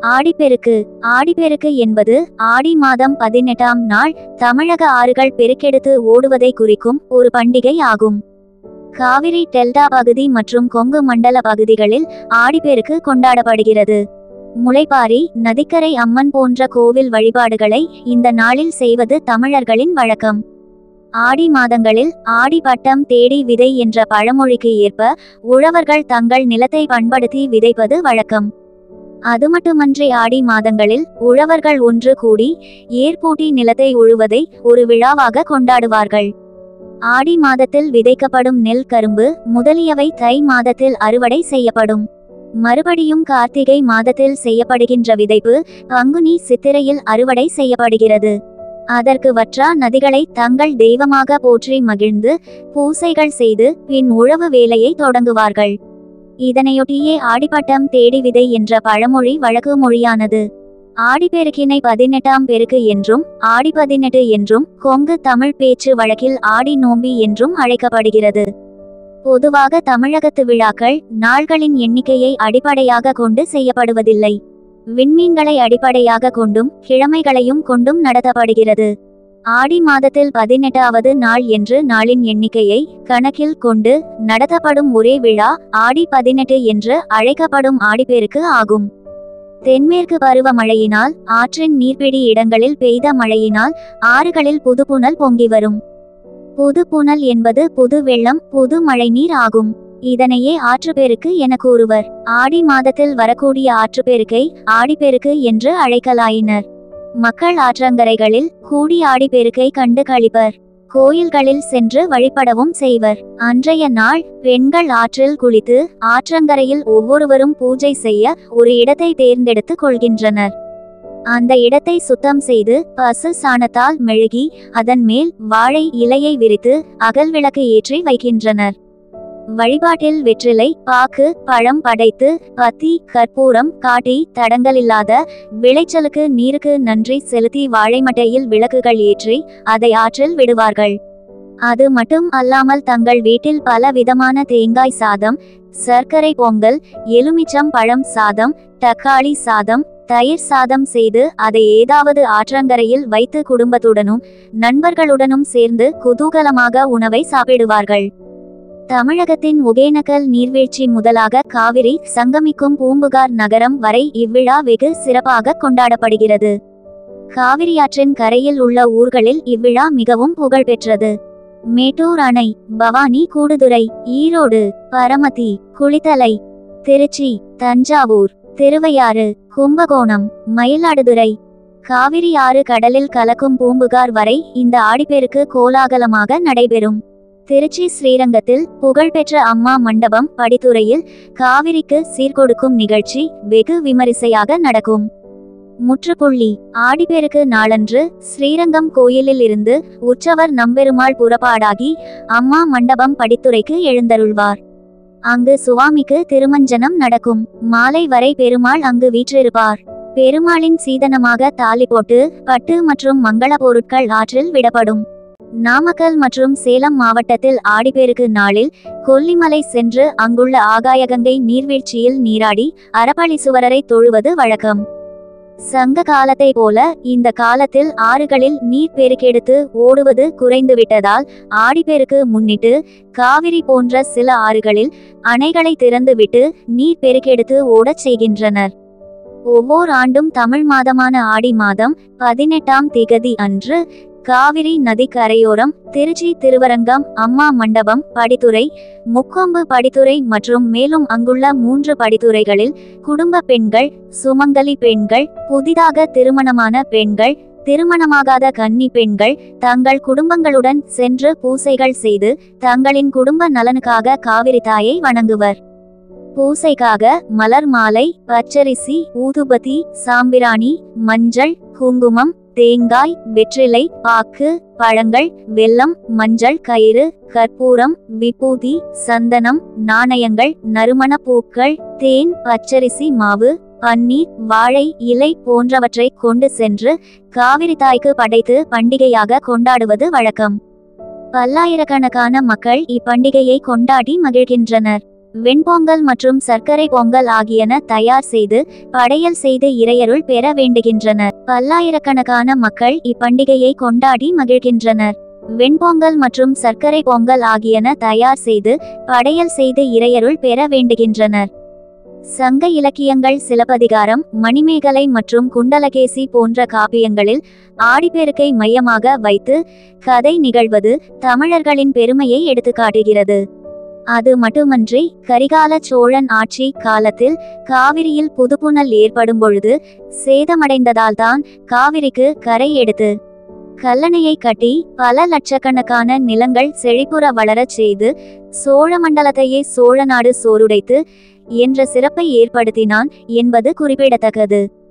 ஆடிப்பெருக்கு. ஆடிப்பெருக்கு என்பது ஆடி மாதம் 18ஆம் நாள் தமிழக ஆறுகள் பெருக்கெடுத்து ஓடுவதை குறிக்கும் ஒரு பண்டிகை ஆகும். காவிரி டெல்டா பகுதி மற்றும் கொங்கு மண்டல பகுதிகளில் ஆடிப்பெருக்கு கொண்டாடப்படுகிறது. முளைப்பாரி, நதிக்கரை அம்மன் போன்ற கோவில் வழிபாடுகளை இந்த நாளில் செய்வது தமிழர்களின் வழக்கம். ஆடி மாதங்களில் ஆடி பட்டம் தேடி விதை என்ற பழமொழிக்கு ஏற்ப உழவர்கள் தங்கள் நிலத்தை பண்படுத்தி விதைப்பது வழக்கம். அதுமட்டுமன்றி ஆடி மாதங்களில் உழவர்கள் ஒன்று கூடி ஏர்பூட்டி நிலத்தை உழுவதை ஒரு விழாவாக கொண்டாடுவார்கள். ஆடி மாதத்தில் விதைக்கப்படும் நெல், கரும்பு முதலியவை தை மாதத்தில் அறுவடை செய்யப்படும். மறுபடியும் கார்த்திகை மாதத்தில் செய்யப்படுகின்ற விதைப்பு பங்குனி, சித்திரையில் அறுவடை செய்யப்படுகிறது. அதற்கு வற்றா நதிகளை தங்கள் தெய்வமாக போற்றி மகிழ்ந்து பூசைகள் செய்து பின் உழவு வேலையை தொடங்குவார்கள். இதனையொட்டியே ஆடிப்பட்டம் தேடி விதை என்ற பழமொழி வழக்கு மொழியானது. ஆடிப்பெருக்கினை 18ஆம் பெருக்கு என்றும் ஆடி 18 என்றும் கொங்கு தமிழ் பேச்சு வழக்கில் ஆடி நோம்பி என்றும் அழைக்கப்படுகிறது. பொதுவாக தமிழகத்து விழாக்கள் நாள்களின் எண்ணிக்கையை அடிப்படையாக கொண்டு செய்யப்படுவதில்லை. விண்மீன்களை அடிப்படையாக கொண்டும் கிழமைகளையும் கொண்டும் நடத்தப்படுகிறது. ஆடி மாதத்தில் 18வது நாள் என்று நாளின் எண்ணிக்கையை கணக்கில் கொண்டு நடத்தப்படும் ஒரே விழா ஆடி 18 என்று அழைக்கப்படும் ஆடிப்பெருக்கு ஆகும். தென்மேற்கு பருவமழையினால் ஆற்றின் நீர்பிடி இடங்களில் பெய்த மழையினால் ஆறுகளில் புதுப்புனல் பொங்கி வரும். புதுப்புனல் என்பது புது வெள்ளம், புது மழைநீர் ஆகும். இதனையே ஆற்றுப்பெருக்கு என கூறுவர். ஆடி மாதத்தில் வரக்கூடிய ஆற்றுப்பெருக்கை ஆடிப்பெருக்கு என்று அழைக்கலாயினர். மக்கள் ஆற்றங்கரைகளில் கூடி ஆடிப்பெருக்கை கண்டு களிப்பர். கோயில்களில் சென்று வழிபடவும் செய்வர். அன்றைய நாள் பெண்கள் ஆற்றில் குளித்து ஆற்றங்கரையில் ஒவ்வொருவரும் பூஜை செய்ய ஒரு இடத்தை தேர்ந்தெடுத்து கொள்கின்றனர். அந்த இடத்தை சுத்தம் செய்து பசு சாணத்தால் மெழுகி அதன் மேல் வாழை இலையை விரித்து அகல் விளக்கு ஏற்றி வைக்கின்றனர். வழிபாட்டில் வெற்றிலை, பாக்கு, பழம் படைத்து பத்தி, கற்பூரம் காட்டி தடங்கலில்லாத விளைச்சலுக்கு நீருக்கு நன்றி செலுத்தி வாழைமட்டையில் விளக்குகள் ஏற்றி அதை ஆற்றில் விடுவார்கள். அது மட்டும் அல்லாமல் தங்கள் வீட்டில் பல விதமான தேங்காய் சாதம், சர்க்கரை பொங்கல், எலுமிச்சம் பழம் சாதம், தக்காளி சாதம், தயிர் சாதம் செய்து அதை ஏதாவது ஆற்றங்கரையில் வைத்து குடும்பத்துடனும் நண்பர்களுடனும் சேர்ந்து குதூகலமாக உணவை சாப்பிடுவார்கள். தமிழகத்தின் ஒகேனக்கல் நீர்வீழ்ச்சி முதலாக காவிரி சங்கமிக்கும் பூம்புகார் நகரம் வரை இவ்விழா வெகு சிறப்பாக கொண்டாடப்படுகிறது. காவிரியாற்றின் கரையில் உள்ள ஊர்களில் இவ்விழா மிகவும் புகழ்பெற்றது. மேட்டூர் அணை, பவானி, கூடுதுறை, ஈரோடு, பரமத்தி, குளித்தலை, திருச்சி, தஞ்சாவூர், திருவையாறு, கும்பகோணம், மயிலாடுதுறை, காவிரி ஆறு கடலில் கலக்கும் பூம்புகார் வரை இந்த ஆடிப்பெருக்கு கோலாகலமாக நடைபெறும். திருச்சி ஸ்ரீரங்கத்தில் புகழ்பெற்ற அம்மா மண்டபம் படித்துறையில் காவிரிக்கு சீர்கொடுக்கும் நிகழ்ச்சி வெகு விமரிசையாக நடக்கும். முற்றுப்புள்ளி: ஆடிப்பெருக்கு நாளன்று ஸ்ரீரங்கம் கோயிலில் இருந்து உற்சவர் நம்பெருமாள் புறப்பாடாகி அம்மா மண்டபம் படித்துறைக்கு எழுந்தருள்வார். அங்கு சுவாமிக்கு திருமஞ்சனம் நடக்கும். மாலை வரை பெருமாள் அங்கு வீற்றிருப்பார். பெருமாளின் சீதனமாக தாலி போட்டு பட்டு மற்றும் மங்கள பொருட்கள் ஆற்றில் விடப்படும். நாமக்கல் மற்றும் சேலம் மாவட்டத்தில் ஆடிப்பெருக்கு நாளில் கொல்லிமலை சென்று அங்குள்ள ஆகாயகங்கை நீர்வீழ்ச்சியில் நீராடி அரபலீசுவரரை தொழுவது வழக்கம். சங்க காலத்தை போல இந்த காலத்தில் ஆறுகளில் நீர் பெருக்கெடுத்து ஓடுவது குறைந்துவிட்டதால் ஆடிப்பெருக்கு முன்னிட்டு காவிரி போன்ற சில ஆறுகளில் அணைகளை திறந்துவிட்டு நீர் பெருக்கெடுத்து ஓடச் செய்கின்றனர். ஒவ்வொரு ஆண்டும் தமிழ் மாதமான ஆடி மாதம் 18ஆம் திகதி அன்று காவிரி நதி கரையோரம் திருச்சி திருவரங்கம் அம்மா மண்டபம் படித்துறை, முக்கொம்பு படித்துறை மற்றும் மேலும் அங்குள்ள 3 படித்துறைகளில் குடும்ப பெண்கள், சுமங்கலி பெண்கள், புதிதாக திருமணமான பெண்கள், திருமணமாகாத கன்னி பெண்கள் தங்கள் குடும்பங்களுடன் சென்று பூசைகள் செய்து தங்களின் குடும்ப நலனுக்காக காவிரி தாயை வணங்குவர். பூசைக்காக மலர் மாலை, பச்சரிசி, ஊதுபத்தி, சாம்பிராணி, மஞ்சள், குங்குமம், தேங்காய், வெற்றிலை, பாக்கு, பழங்கள், வெல்லம், மஞ்சள் கயிறு, கற்பூரம், விபூதி, சந்தனம், நாணயங்கள், நறுமண பூக்கள், தேன், பச்சரிசி மாவு, பன்னீர், வாழை இலை போன்றவற்றை கொண்டு சென்று காவிரி தாய்க்கு படைத்து பண்டிகையாக கொண்டாடுவது வழக்கம். பல்லாயிரக்கணக்கான மக்கள் இப்பண்டிகையை கொண்டாடி மகிழ்கின்றனர். வெண்பொங்கல் மற்றும் சர்க்கரை பொங்கல் ஆகியன தயார் செய்து படையல் செய்து இறையருள் பெற வேண்டுகின்றனர். பல்லாயிரக்கணக்கான மக்கள் இப்பண்டிகையை கொண்டாடி மகிழ்கின்றனர். வெண்பொங்கல் மற்றும் சர்க்கரை பொங்கல் ஆகியன தயார் செய்து படையல் செய்து இறையருள் பெற வேண்டுகின்றனர். சங்க இலக்கியங்கள் சிலப்பதிகாரம், மணிமேகலை மற்றும் குண்டலகேசி போன்ற காப்பியங்களில் ஆடிப்பெருக்கை மையமாக வைத்து கதை நிகழ்வது தமிழர்களின் பெருமையை எடுத்துக்காட்டுகிறது. அது மட்டுமன்றி கரிகால சோழன் ஆட்சி காலத்தில் காவிரியில் புதுப்புனல் ஏற்படும் பொழுது சேதமடைந்ததால்தான் காவிரிக்கு கரை எடுத்து கல்லணையை கட்டி பல லட்சக்கணக்கான நிலங்கள் செழிப்புற வளரச் செய்து சோழ மண்டலத்தையே சோழநாடு சோறுடைத்து என்ற சிறப்பை ஏற்படுத்தினான் என்பது குறிப்பிடத்தக்கது.